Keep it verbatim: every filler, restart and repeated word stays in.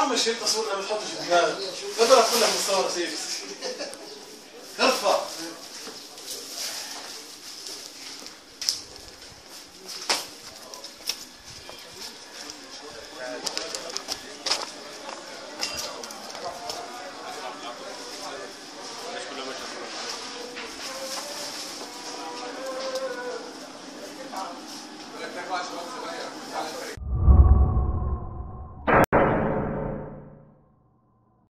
عم شريط تصوير ما بتحطش في دماغك. اضرب كلها مستوى سيدي.